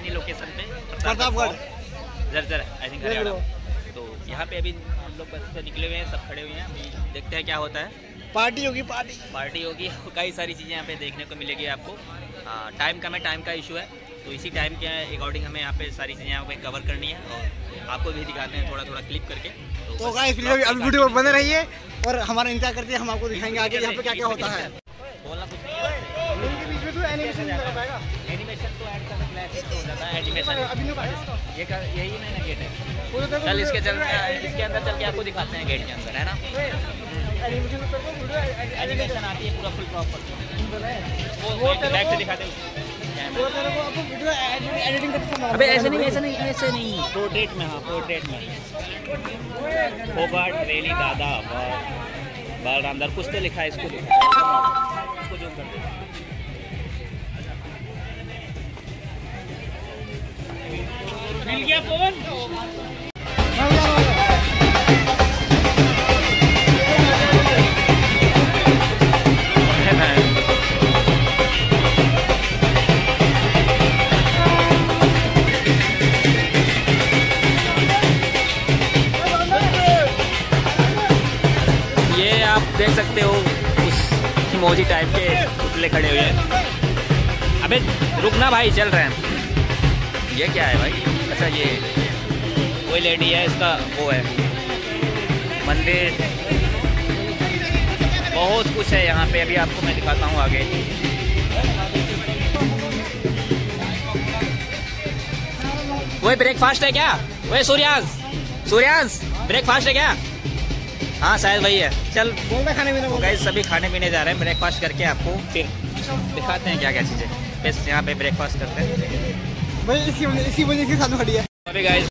अपनी लोकेशन पे प्रतापगढ़ जर्जर आई थिंक हरियाणा। तो यहाँ पे अभी हम लोग बस से निकले हुए हैं, सब खड़े हुए हैं। अभी देखते हैं क्या होता है। पार्टी होगी, पार्टी होगी, कई सारी चीज़ें यहाँ पे देखने को मिलेगी आपको। टाइम कम है, टाइम का इशू है, तो इसी टाइम के अकॉर्डिंग हमें यहाँ पे सारी चीज़ें यहाँ पे कवर करनी है और आपको भी दिखाते हैं थोड़ा थोड़ा क्लिप करके। तो गाइस अभी वीडियो बने रहिए और हमारा इंतजार करते हैं, हम आपको दिखाएंगे आगे यहाँ पे क्या क्या होता है। बोलना कुछ नहीं एनिमेशन तो ऐड करना हो जाता है। एनिमेशन यही ना गेट है। चल इसके अंदर चल के आपको दिखाते हैं गेट के अंदर, है ना। एनिमेशन आती है पूरा फुल प्रॉपर, वो बैक से दिखाते हैं। अबे ऐसे नहीं पोर्ट्रेट में। हाँ पोर्ट्रेट में फोगाट रेली दादा बाल रामदार कुछ तो लिखा है, इसको जूम कर दो। मिल गया फोन। ये आप देख सकते हो उस इमोजी टाइप के पुतले खड़े हुए हैं। अबे रुकना भाई, चल रहे हैं। ये क्या है भाई? अच्छा ये कोई लेडी है, इसका वो है मंदिर, बहुत कुछ है यहाँ पे। अभी आपको मैं दिखाता हूँ आगे। वो ब्रेकफास्ट है क्या? वो सूर्यांश ब्रेकफास्ट है क्या? हाँ शायद वही है। चल खाने पीने गाइस सभी खाने पीने जा रहे हैं। ब्रेकफास्ट करके आपको फिर दिखाते हैं क्या क्या चीज़ें। बस यहाँ पे ब्रेकफास्ट करते हैं। इसी वजह से साथ खड़ी है। अभी गाइस